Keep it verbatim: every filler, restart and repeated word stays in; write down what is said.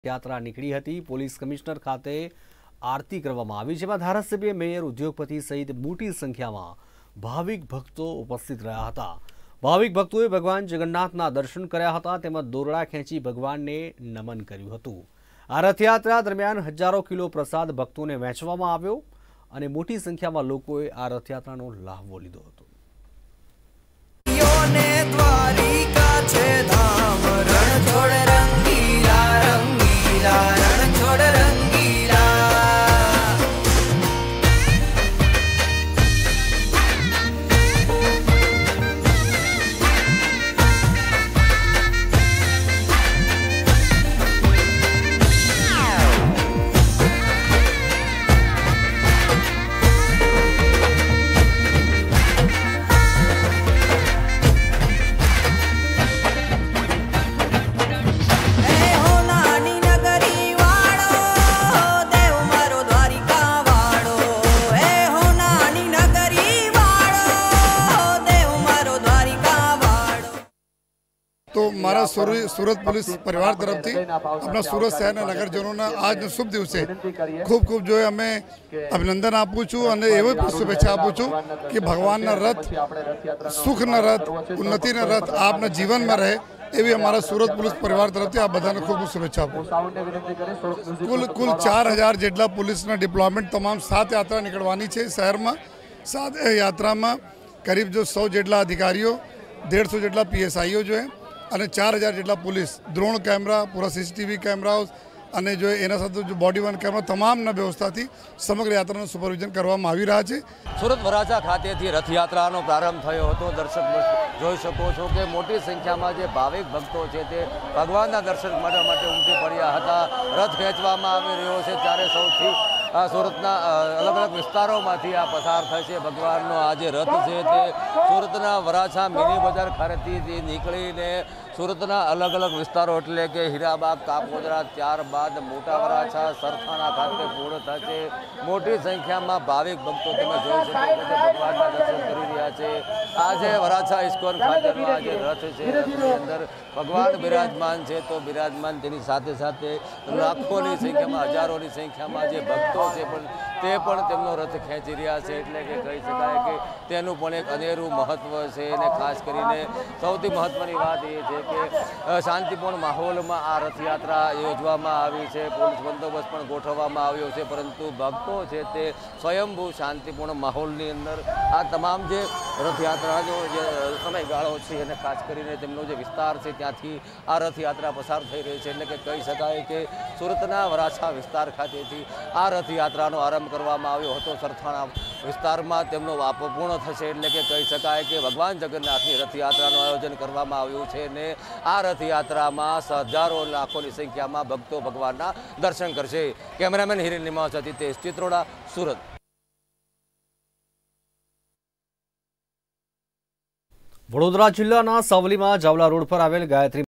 यात्रा निकली थी। पोलीस कमिश्नर खाते आरती करवामां आवी, जेमां धारासभ्य, मेयर, उद्योगपति सहित मोटी संख्या में भाविक भक्तों उपस्थित रह्या हता। भाविक भक्तों भगवान जगन्नाथना दर्शन कर्या हता, तेमज दोरड़ा खेंची भगवान ने नमन कर्युं हतुं। आ रथयात्रा दरमियान हजारों किलो प्रसाद भक्तों ने वहेंचवामां आव्यो अने मोटी संख्या में लोकोए आ रथयात्रानो लाभो लीधो हतो। तो मारा सूरत पुलिस परिवार तरफ थी अपना सूरत शहर नगरजनों ने आज शुभ दिवसे खूब खूब जो है हमें अभिनंदन आपू छू और एवं शुभेच्छा आपू छू कि भगवान ना रथ सुख न रथ उन्नति न रथ आपना जीवन में रहे एवं हमारा सूरत पुलिस परिवार तरफ आप बधा खूब खूब शुभेच्छा आपू। कुल कुल चार हजार जेटला पुलिस डिप्लॉयमेंट तमाम सात यात्रा निकलवानी है शहर में। सात यात्रा में करीब जो सौ जेटला अधिकारीओ डेढ़ सौ जेटला पी एस आई जो है અને ચાર હજાર જેટલા પોલીસ ડ્રોન કેમેરા પૂરા સીસીટીવી કેમેરાઓ અને જો એના સાથે જો બોડી વન કેમેરા તમામના વ્યવસ્થાથી સમગ્ર યાત્રાનું સુપરવિઝન કરવામાં આવી રહ્યા છે। સુરત વરાછા ખાતેથી રથયાત્રાનો પ્રારંભ થયો હતો। દર્શક જોઈ શકો છો કે મોટી સંખ્યામાં જે ભાવિક ભક્તો છે તે ભગવાનના દર્શન માટે માટે ઉમટી પડ્યા હતા। રથ ખેંચવામાં આવી રહ્યો છે ત્યારે સૌથી सूरतना अलग अलग विस्तारों में आ पसार थे। भगवान आज रथ है ते सूरतना वराछा मिनी बजार खातेथी निकलीने सूरतना अलग अलग विस्तारों एटले के हीराबाग, कापोदरा, त्यारबाद मोटा वराछा, सरथाणा खाते पूर्ण थशे। मोटी संख्या में भाविक भक्तों तमे जोई शको छो भगवानना दर्शन करी रह्या छे। आज वराछा इस्कोन खातेनो आज रथ है, रथनी अंदर भगवान बिराजमान है। तो बिराजमान तेनी साथे साथे लाखोनी संख्या में हजारों की संख्या में जे भक्तों ते पण तेमनो रथ खेंची रह्या छे। एटले के कही शकाय के तेनुं पण एक अनेरुं महत्व छे। अने खास करीने सौथी महत्वनी वात ए छे के शांतिपूर्ण माहोलमां आ रथयात्रा योजवामां आवी छे। पोलीस बंदोबस्त पण गोठववामां आव्यो छे, परंतु भक्तो छे ते स्वयंभू शांतिपूर्ण माहोलनी अंदर आ तमाम जे रथयात्रानो जे समयगाळो छे अने खास करीने तेमनो जे विस्तार छे त्यांथी आ रथयात्रा पसार थई रही छे। એટલે કે કહી શકાય કે સુરતના વરાછા વિસ્તાર ખાતેથી આ રથયાત્રાનો આરંભ કરવામાં આવ્યો હતો। સરથાણા વિસ્તારમાં તેમનો વાપો પૂર્ણ થશે એટલે કે કહી શકાય કે ભગવાન જગન્નાથની રથયાત્રાનું આયોજન કરવામાં આવ્યું છે અને આ રથયાત્રામાં હજારો લાખોની સંખ્યામાં ભક્તો ભગવાનના દર્શન કરશે। કેમેરામેન હિરેન નિમા સાથે તેજ ચિત્રોડા, સુરત। વડોદરા જિલ્લાના સાવલીમાં જાવલા રોડ પર આવેલ ગાયત્રી